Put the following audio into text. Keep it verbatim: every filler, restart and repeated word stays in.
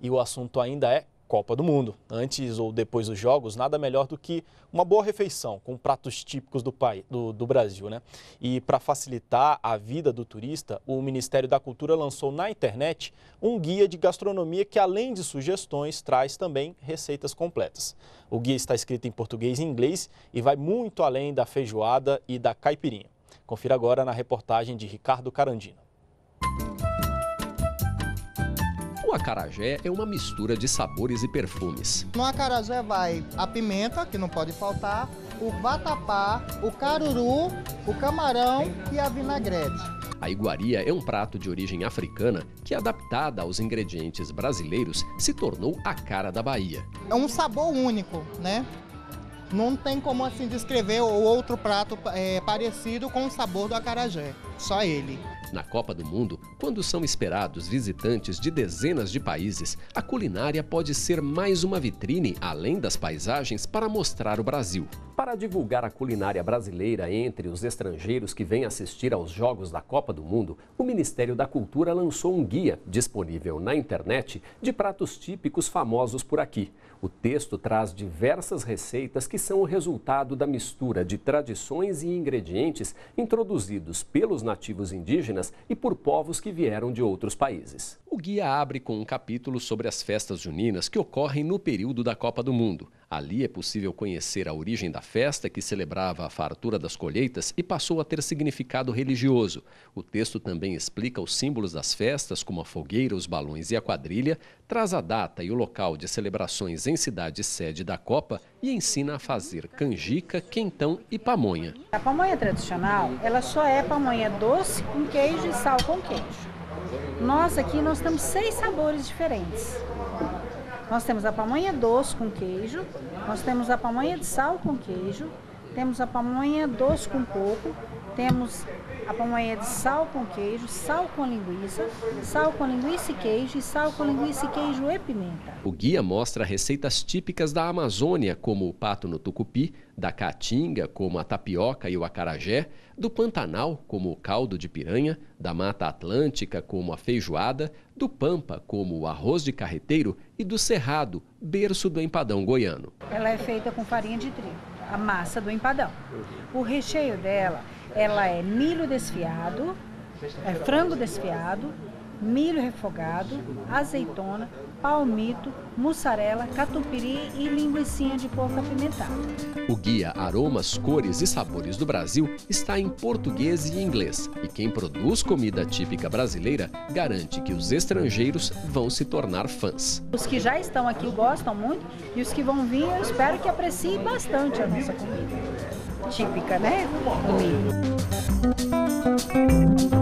E o assunto ainda é Copa do Mundo. Antes ou depois dos jogos, nada melhor do que uma boa refeição com pratos típicos do, país, do, do Brasil, né? E para facilitar a vida do turista, o Ministério da Cultura lançou na internet um guia de gastronomia que, além de sugestões, traz também receitas completas. O guia está escrito em português e inglês e vai muito além da feijoada e da caipirinha. Confira agora na reportagem de Ricardo Carandino. O acarajé é uma mistura de sabores e perfumes. No acarajé vai a pimenta, que não pode faltar, o vatapá, o caruru, o camarão e a vinagrete. A iguaria é um prato de origem africana que, adaptada aos ingredientes brasileiros, se tornou a cara da Bahia. É um sabor único, né? Não tem como assim descrever o outro prato é, parecido com o sabor do acarajé, só ele. Na Copa do Mundo, quando são esperados visitantes de dezenas de países, a culinária pode ser mais uma vitrine, além das paisagens, para mostrar o Brasil. Para divulgar a culinária brasileira entre os estrangeiros que vêm assistir aos Jogos da Copa do Mundo, o Ministério da Cultura lançou um guia disponível na internet de pratos típicos famosos por aqui. O texto traz diversas receitas que são o resultado da mistura de tradições e ingredientes introduzidos pelos nativos indígenas e por povos que vieram de outros países. O guia abre com um capítulo sobre as festas juninas que ocorrem no período da Copa do Mundo. Ali é possível conhecer a origem da festa, que celebrava a fartura das colheitas e passou a ter significado religioso. O texto também explica os símbolos das festas, como a fogueira, os balões e a quadrilha, traz a data e o local de celebrações em cidade sede da Copa e ensina a fazer canjica, quentão e pamonha. A pamonha tradicional, ela só é pamonha doce com queijo e sal com queijo. Nós aqui nós temos seis sabores diferentes. Nós temos a pamonha doce com queijo, nós temos a pamonha de sal com queijo, temos a pamonha doce com coco, temos a pamonha de sal com queijo, sal com linguiça, sal com linguiça e queijo e sal com linguiça e queijo e pimenta. O guia mostra receitas típicas da Amazônia, como o pato no tucupi, da caatinga, como a tapioca e o acarajé, do Pantanal, como o caldo de piranha, da Mata Atlântica, como a feijoada, do Pampa, como o arroz de carreteiro e do Cerrado, berço do empadão goiano. Ela é feita com farinha de trigo, a massa do empadão. O recheio dela, ela é milho desfiado, é frango desfiado, milho refogado, azeitona, palmito, mussarela, catupiry e linguicinha de porco apimentada. O guia Aromas, Cores e Sabores do Brasil está em português e inglês. E quem produz comida típica brasileira garante que os estrangeiros vão se tornar fãs. Os que já estão aqui gostam muito e os que vão vir eu espero que apreciem bastante a nossa comida típica, né? O milho.